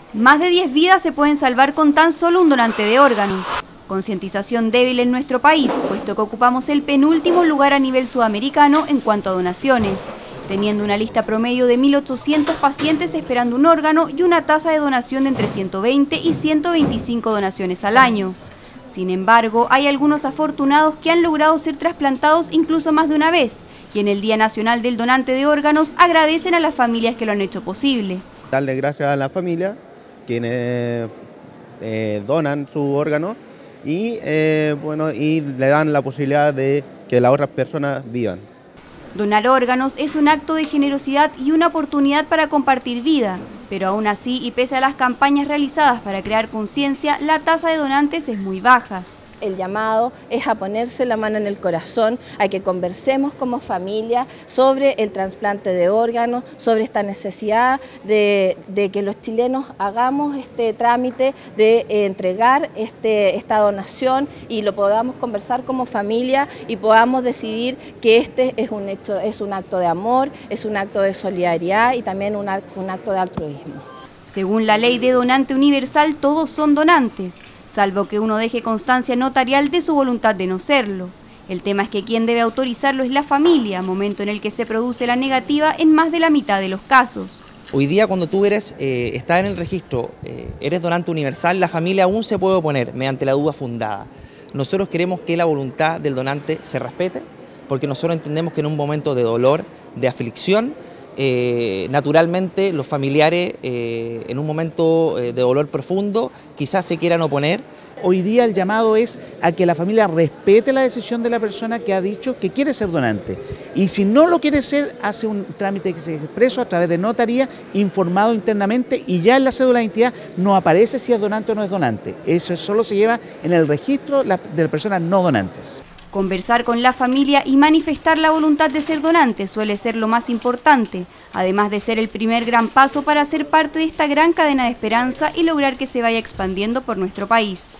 Más de 10 vidas se pueden salvar con tan solo un donante de órganos. Concientización débil en nuestro país, puesto que ocupamos el penúltimo lugar a nivel sudamericano en cuanto a donaciones, teniendo una lista promedio de 1.800 pacientes esperando un órgano y una tasa de donación de entre 120 y 125 donaciones al año. Sin embargo, hay algunos afortunados que han logrado ser trasplantados incluso más de una vez, y en el Día Nacional del Donante de Órganos agradecen a las familias que lo han hecho posible. Darle gracias a la familia, quienes donan su órgano y le dan la posibilidad de que las otras personas vivan. Donar órganos es un acto de generosidad y una oportunidad para compartir vida, pero aún así y pese a las campañas realizadas para crear conciencia, la tasa de donantes es muy baja. El llamado es a ponerse la mano en el corazón, a que conversemos como familia sobre el trasplante de órganos, sobre esta necesidad de que los chilenos hagamos este trámite de entregar esta donación y lo podamos conversar como familia y podamos decidir que este es un acto de amor, es un acto de solidaridad y también un acto de altruismo. Según la ley de donante universal, todos son donantes, salvo que uno deje constancia notarial de su voluntad de no serlo. El tema es que quien debe autorizarlo es la familia, momento en el que se produce la negativa en más de la mitad de los casos. Hoy día cuando tú estás en el registro, eres donante universal, la familia aún se puede oponer mediante la duda fundada. Nosotros queremos que la voluntad del donante se respete, porque nosotros entendemos que en un momento de dolor, de aflicción, naturalmente los familiares en un momento de dolor profundo quizás se quieran oponer. Hoy día el llamado es a que la familia respete la decisión de la persona que ha dicho que quiere ser donante. Y si no lo quiere ser, hace un trámite que se expreso a través de notaría, informado internamente, y ya en la cédula de identidad no aparece si es donante o no es donante. Eso solo se lleva en el registro de las personas no donantes. Conversar con la familia y manifestar la voluntad de ser donante suele ser lo más importante, además de ser el primer gran paso para ser parte de esta gran cadena de esperanza y lograr que se vaya expandiendo por nuestro país.